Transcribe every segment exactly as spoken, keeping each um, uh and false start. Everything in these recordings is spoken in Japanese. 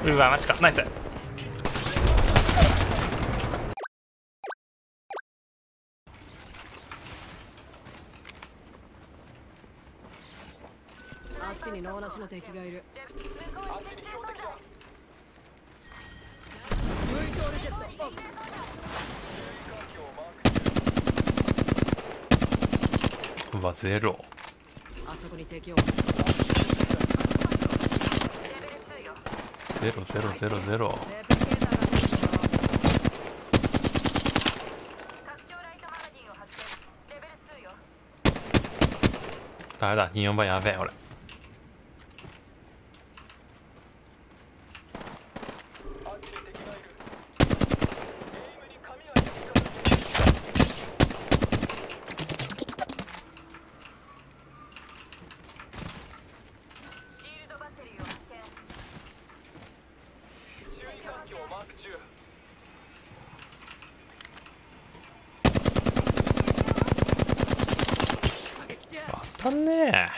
うわマジか。ナイス。 あっちにノーナシの敵がいる。 うわゼロ。 あそこに敵を。 ゼロゼロゼロゼロ。ダメだ、にじゅうよんばいやべえ俺。当たんねえ。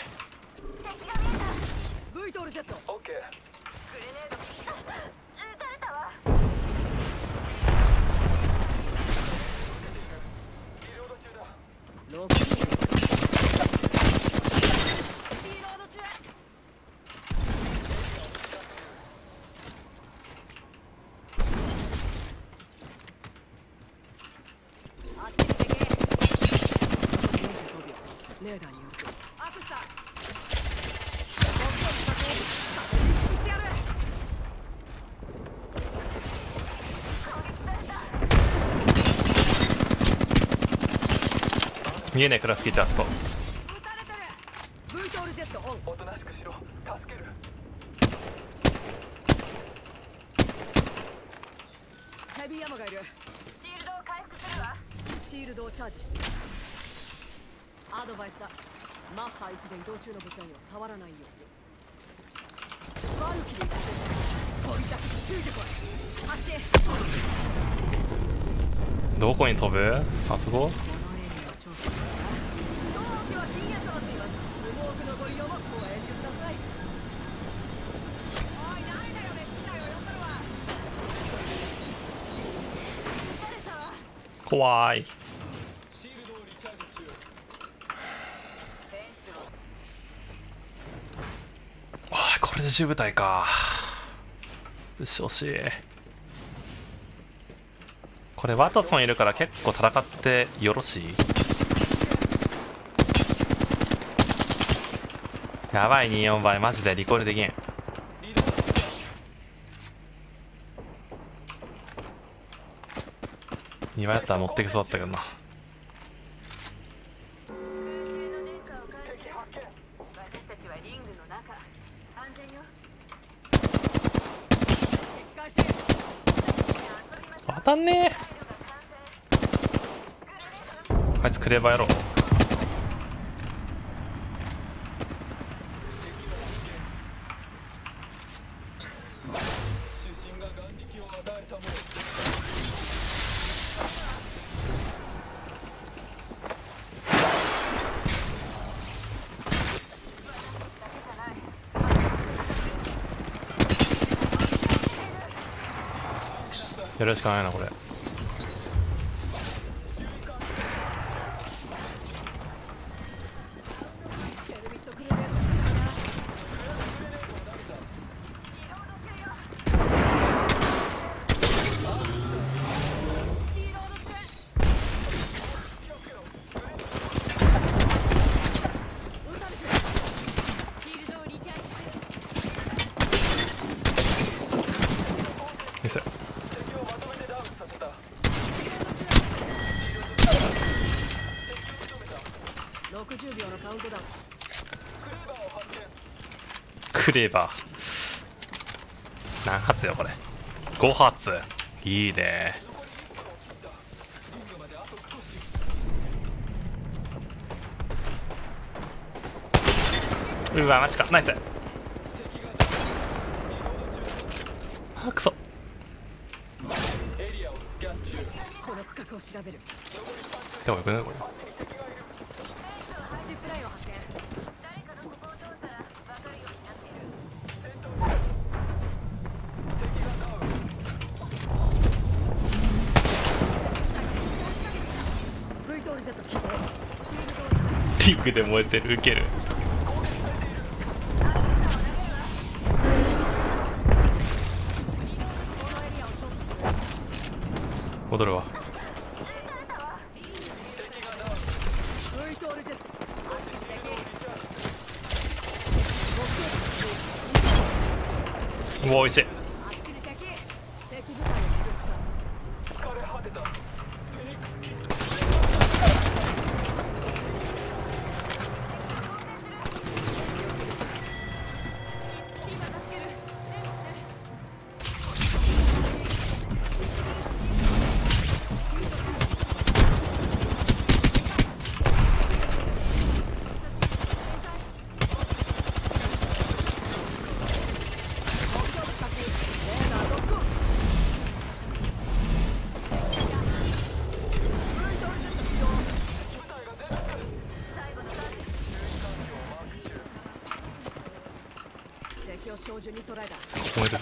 レーダーによるとアクスター見えないクラス聞いてあそこ。 ブイトールジェットオン。 おとなしくしろ、助ける。 ヘビーヤマがいる。 シールドを回復するわ。 シールドをチャージして。アドバイスだ。マッハいちで移動中の物体には触らないように。ワルキリー飛び立ちついてこい。発進。 どこに飛ぶ？あそこ？怖い。わあこれでじゅう部隊か。よし惜しい。これワトソンいるから結構戦ってよろしい。やばいにじゅうよんばいマジでリコールできん。にばいだったら持ってきそうだったけどな。当たんねえ。あいつクレーバーやろう。やるしかないなこれ。ミス。 ろくじゅうびょうのカウントダウン。 クレーバー何発よこれ。ご発。いいね。うわマジか。ナイス。あくそ。 この区画を調べる。 でもよくないこれ。 ジップラインを発見。 リングで燃えてる。ウケる。戻るわ。うわ、おいしい。燃えるぞ。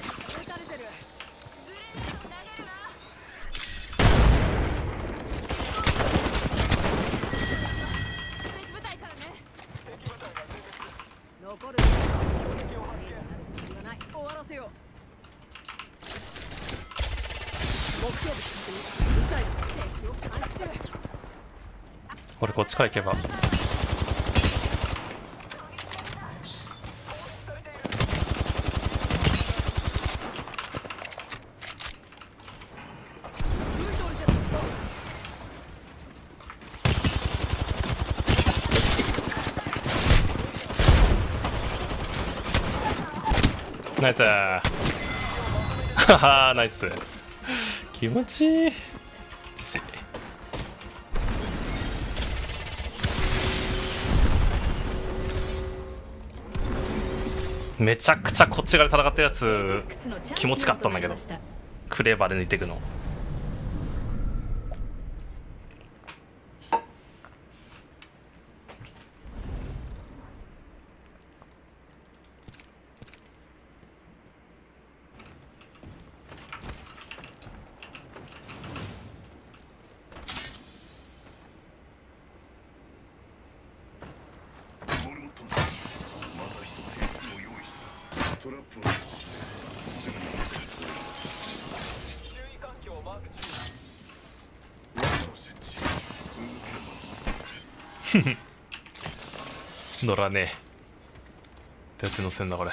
これこっちから行けば。ナイスー。はは、ナイス。気持ちいい。めちゃくちゃこっち側で戦ったやつ気持ちかったんだけど、クレーバーで抜いていくの。乗らねえ。どうやって乗せんだこれ。